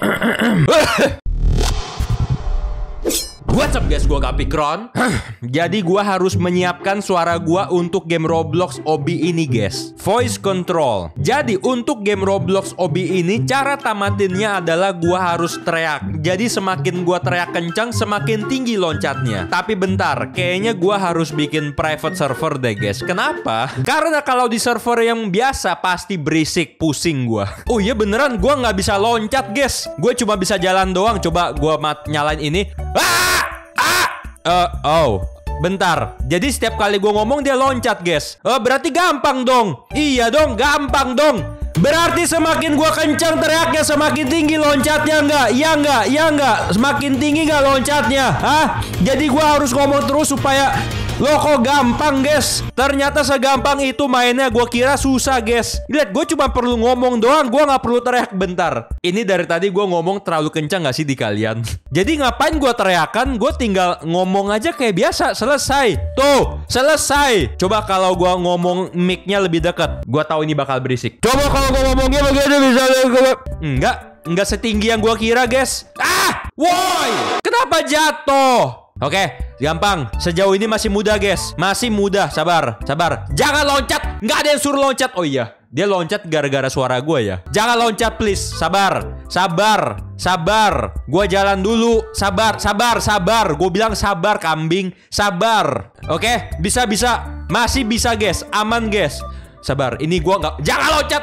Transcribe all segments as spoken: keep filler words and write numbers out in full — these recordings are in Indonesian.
What's up guys, gue Kapikron. Jadi gue harus menyiapkan suara gue untuk game Roblox O B ini guys. Voice control. Jadi untuk game Roblox O B ini cara tamatinnya adalah gue harus teriak. Jadi semakin gue teriak kencang semakin tinggi loncatnya. Tapi bentar, kayaknya gue harus bikin private server deh guys. Kenapa? Karena kalau di server yang biasa pasti berisik, pusing gue. Oh iya beneran gue nggak bisa loncat guys. Gue cuma bisa jalan doang. Coba gue mat nyalain ini. Ah! Uh, oh, bentar. Jadi setiap kali gue ngomong dia loncat, guys. Oh, berarti gampang dong. Iya dong, gampang dong. Berarti semakin gue kencang teriaknya semakin tinggi loncatnya nggak? Iya nggak? Iya nggak? Semakin tinggi nggak loncatnya? Hah? Jadi gue harus ngomong terus supaya... Loh kok gampang guys? Ternyata segampang itu mainnya. Gue kira susah guys. Lihat, gue cuma perlu ngomong doang. Gue nggak perlu teriak. Bentar, ini dari tadi gue ngomong terlalu kencang gak sih di kalian? Jadi ngapain gue teriakan? Gue tinggal ngomong aja kayak biasa. Selesai. Tuh, selesai. Coba kalau gue ngomong mic-nya lebih dekat. Gue tahu ini bakal berisik. Coba kalau gue ngomongnya begini bisa. Enggak, enggak setinggi yang gue kira guys. Ah, woi, kenapa jatuh? Oke, gampang. Sejauh ini masih mudah guys. Masih mudah, sabar, sabar. Jangan loncat, nggak ada yang suruh loncat. Oh iya, dia loncat gara-gara suara gue ya. Jangan loncat please, sabar. Sabar, sabar. Gue jalan dulu, sabar, sabar, sabar. Gue bilang sabar kambing, sabar. Oke, bisa, bisa. Masih bisa guys, aman guys. Sabar, ini gue nggak. Jangan loncat.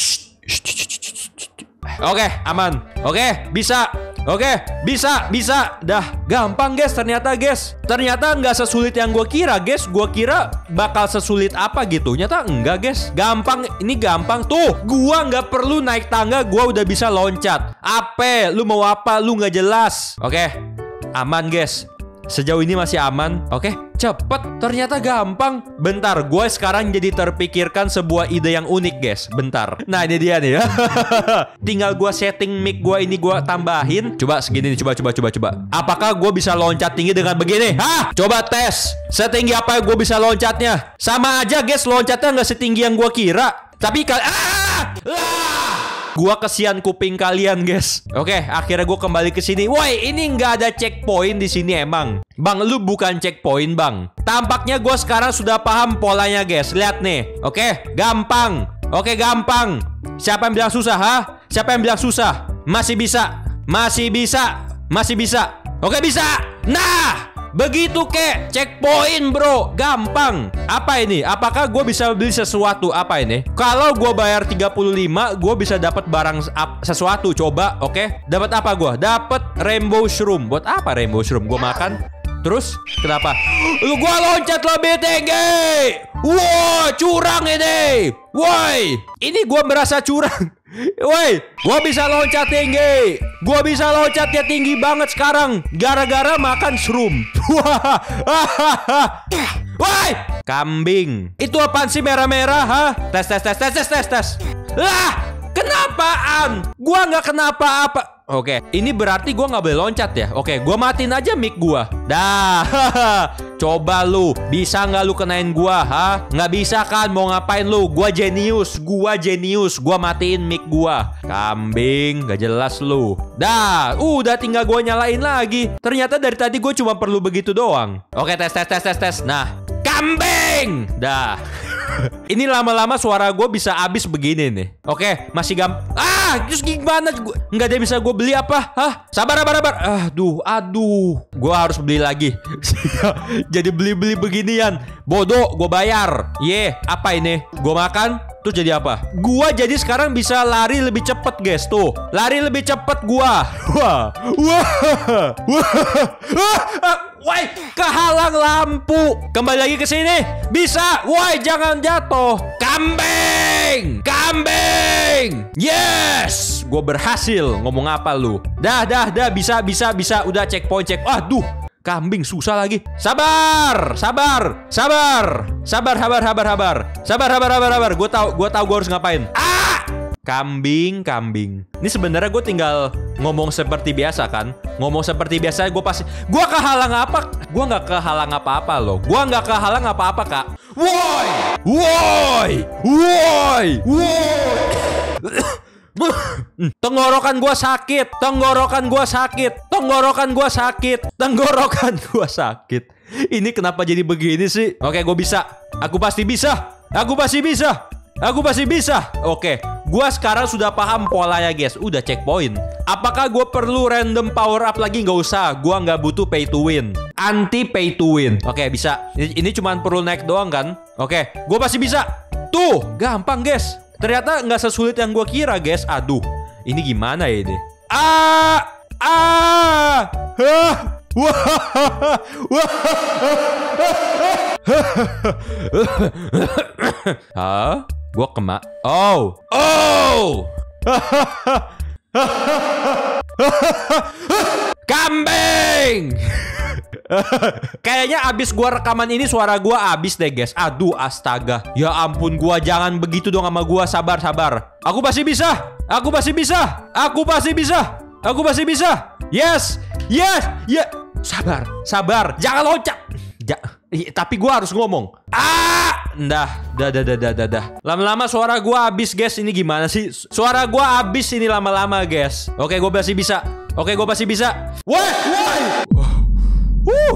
Oke, aman. Oke, bisa. Oke, bisa, bisa. Dah, gampang guys ternyata guys. Ternyata nggak sesulit yang gue kira guys. Gue kira bakal sesulit apa gitu. Nyata enggak guys. Gampang, ini gampang. Tuh, gue nggak perlu naik tangga. Gue udah bisa loncat. Apa? Lu mau apa? Lu nggak jelas. Oke, aman guys. Sejauh ini masih aman. Oke, cepet. Ternyata gampang. Bentar, gue sekarang jadi terpikirkan sebuah ide yang unik guys. Bentar. Nah ini dia nih ya. Tinggal gue setting mic gue ini gue tambahin. Coba segini nih, coba, coba, coba, coba. Apakah gue bisa loncat tinggi dengan begini? Hah? Coba tes. Setinggi apa gue bisa loncatnya? Sama aja guys, loncatnya nggak setinggi yang gue kira. Tapi kal... Ah! Ah! Gua kesian kuping kalian guys. Oke, akhirnya gue kembali ke sini. Woi, ini nggak ada checkpoint di sini emang. Bang, lu bukan checkpoint bang. Tampaknya gue sekarang sudah paham polanya guys. Lihat nih. Oke, gampang. Oke, gampang. Siapa yang bilang susah, ha? Siapa yang bilang susah? Masih bisa. Masih bisa. Masih bisa. Oke, bisa. Nah, begitu kek. Checkpoint bro. Gampang. Apa ini? Apakah gue bisa beli sesuatu? Apa ini? Kalau gue bayar tiga puluh lima, gue bisa dapat barang sesuatu. Coba, oke okay? Dapat apa gue? Dapat rainbow shroom. Buat apa rainbow shroom? Gue makan. Terus, kenapa? Lu gue loncat lebih tinggi. Wow, curang ini. Woi, ini gue merasa curang. Woi, gue bisa loncat tinggi. Gue bisa loncatnya tinggi banget sekarang gara-gara makan shroom. Woi, kambing. Itu apaan sih merah-merah, ha? Tes, tes, tes, tes, tes, tes, tes. Ah, kenapaan? Gue nggak kenapa-apa. Oke, ini berarti gue nggak boleh loncat ya. Oke, gue matiin aja mic gue. Dah, coba lu bisa nggak lu kenain gue, ha? Nggak bisa kan? Mau ngapain lu? Gue jenius, gue jenius. Gue matiin mic gue. Kambing, gak jelas lu. Dah, udah tinggal gue nyalain lagi. Ternyata dari tadi gue cuma perlu begitu doang. Oke, tes, tes, tes, tes, tes. Nah, kambing. Dah. Ini lama-lama suara gue bisa habis begini nih. Oke, masih gampang. Ah, terus gimana? Nggak ada yang bisa gue beli apa? Hah? Sabar, sabar, sabar. Aduh, aduh. Gue harus beli lagi. Jadi beli-beli beginian. Bodoh, gue bayar. Ye, apa ini? Gue makan. Terus jadi apa? Gua jadi sekarang bisa lari lebih cepet guys. Tuh, lari lebih cepet gua. Wah, wah, wah, wah. Woi, kehalang lampu. Kembali lagi ke sini. Bisa. Woi, jangan jatuh. Kambing, kambing. Yes, gua berhasil. Ngomong apa lu? Dah, dah, dah. Bisa, bisa, bisa. Udah checkpoint, check. Aduh. Kambing susah lagi. Sabar, sabar, sabar, sabar, sabar, sabar, sabar, sabar, sabar, sabar, sabar. Gue tahu, gue tahu gue harus ngapain. Ah, kambing, kambing. Ini sebenarnya gue tinggal ngomong seperti biasa kan? Ngomong seperti biasa, gue pasti. Gue kehalang apa? Gue nggak kehalang apa-apa loh. Gue nggak kehalang apa-apa kak. Woi, woi, woi, woi. Tenggorokan gua sakit. Tenggorokan gua sakit. Tenggorokan gua sakit. Tenggorokan gua sakit. Ini kenapa jadi begini sih? Oke, gua bisa. Aku pasti bisa. Aku pasti bisa. Aku pasti bisa. Oke, gua sekarang sudah paham polanya, guys. Udah checkpoint. Apakah gua perlu random power up lagi? Nggak usah. Gua nggak butuh pay to win. Anti pay to win. Oke, bisa. Ini, ini cuma perlu naik doang kan? Oke, gua pasti bisa. Tuh, gampang, guys. Ternyata nggak sesulit yang gue kira, guys. Aduh, ini gimana ya ini? Ah, ah, ah, wah, wah, ah, gue kema. Oh, oh, kambing. Kayaknya abis gua rekaman ini suara gua abis deh, guys. Aduh, astaga. Ya ampun, gua jangan begitu dong sama gua. Sabar, sabar. Aku pasti bisa. Aku pasti bisa. Aku pasti bisa. Aku pasti bisa. Yes. Yes. Ya. Sabar. Sabar. Jangan loncat. Ja tapi gua harus ngomong. Ah. Dah, dah, dah, dah, dah, dah. Lama-lama suara gua habis, guys. Ini gimana sih? Suara gua habis ini lama-lama, guys. Oke, gua pasti bisa. Oke, gua pasti bisa. Woi, woi. Wuh.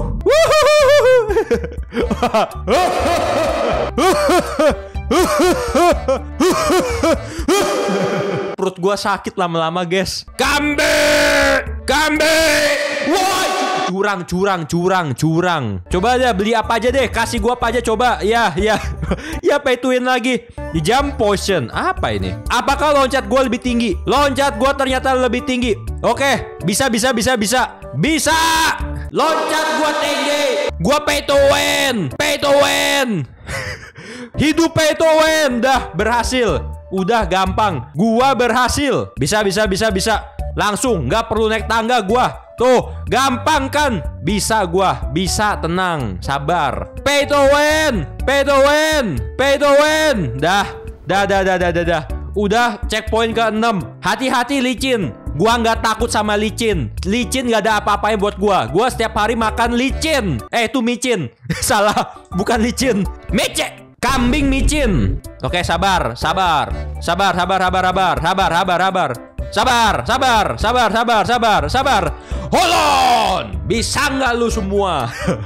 Perut gua sakit lama-lama, guys. Kambing, kambing. Woi, curang, curang, curang, curang. Coba aja beli apa aja deh, kasih gua apa aja coba. Ya, ya, ya pay to win lagi. Di jump potion, apa ini? Apakah loncat gua lebih tinggi? Loncat gua ternyata lebih tinggi. Oke, bisa, bisa, bisa, bisa, bisa. Loncat gua tinggi. Gua pay to win. Pay to win. Hidup pay to win. Dah berhasil. Udah gampang. Gua berhasil. Bisa, bisa, bisa, bisa. Langsung, nggak perlu naik tangga gua. Tuh, gampang kan? Bisa gua. Bisa, tenang. Sabar. Pay to win. Pay to win. Pay to win. Dah. Dah, dah, dah, dah, dah, dah. Udah checkpoint ke enam. Hati-hati licin. Gua nggak takut sama licin. Licin nggak ada apa-apanya buat gua. Gua setiap hari makan licin. Eh, itu micin. Salah, bukan licin. Mice. Kambing micin. Oke, sabar, sabar. Sabar, sabar, sabar, sabar. Sabar, sabar, sabar. Sabar, sabar, sabar, sabar, sabar, sabar. Hold on. Bisa nggak lu semua?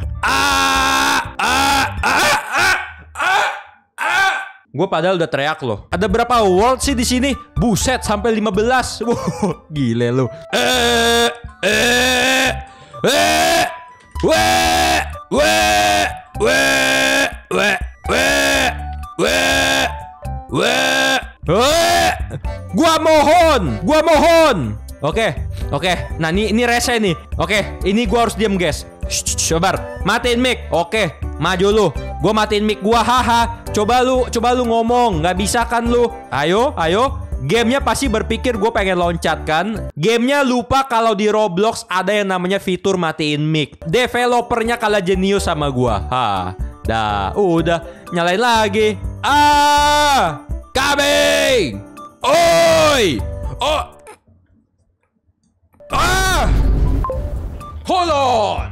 ah, ah, ah, ah, ah, ah. Gue padahal udah teriak loh. Ada berapa world sih di sini? Buset, sampai lima belas. Wow, gile lu. Eh, eh, eh, weh, weh, weh, weh, weh, weh, weh, weh. Gua mohon, gua mohon. Oke, oke. Nah, ini ini rese nih. Oke, ini gua harus diam, guys. Sabar, matiin mic. Oke, maju lu. Gua matiin mic gua, haha. Coba lu, coba lu ngomong. Nggak bisa kan lu? Ayo, ayo. Gamenya pasti berpikir gue pengen loncat kan? Gamenya lupa kalau di Roblox ada yang namanya fitur matiin mic. Developernya kalah jenius sama gua. Ha, dah, udah nyalain lagi. Ah, kambing. Oi, oh, ah, hold on.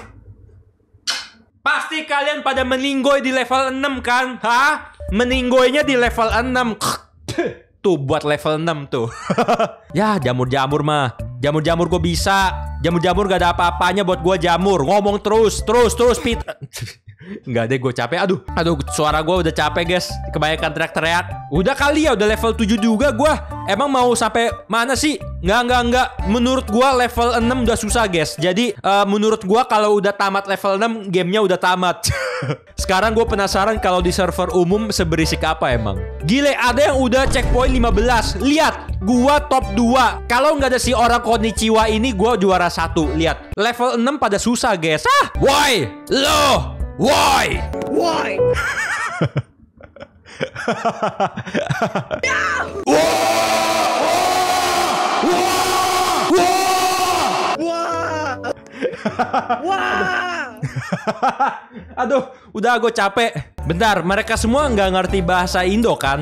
Pasti kalian pada meninggoy di level enam kan? Hah? Meninggoynya di level enam. Tuh buat level enam tuh. Ya jamur-jamur mah. Jamur-jamur gue bisa. Jamur-jamur gak ada apa-apanya buat gue jamur. Ngomong terus, terus, terus Pit. Enggak deh, gue capek. Aduh, aduh, suara gue udah capek guys. Kebanyakan teriak-teriak. Udah kali ya, udah level tujuh juga gue. Emang mau sampai mana sih? Nggak, nggak, nggak. Menurut gue level enam udah susah guys. Jadi uh, menurut gue kalau udah tamat level enam, gamenya udah tamat. Sekarang gue penasaran kalau di server umum seberisik apa emang. Gile, ada yang udah checkpoint lima belas. Lihat, gue top dua. Kalau nggak ada si orang Konnichiwa ini, gue juara satu. Lihat, level enam pada susah guys. Ah, why? Lo? Why? Why? Aduh, udah gue capek. Bentar, mereka semua nggak ngerti bahasa Indo kan?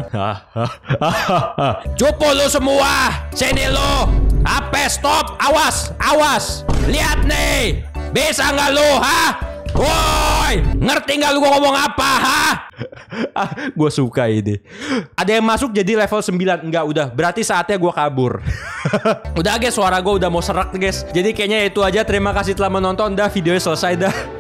Cupu lu semua, sini lu. Apa? Stop, awas, awas. Lihat nih, bisa nggak lu, ha? Woi, ngerti nggak lu gua ngomong apa, ha? Ah, gue suka ini. Ada yang masuk jadi level sembilan. Enggak, udah. Berarti saatnya gue kabur. Udah guys, suara gue udah mau serak guys. Jadi kayaknya itu aja. Terima kasih telah menonton. Dah, videonya selesai dah.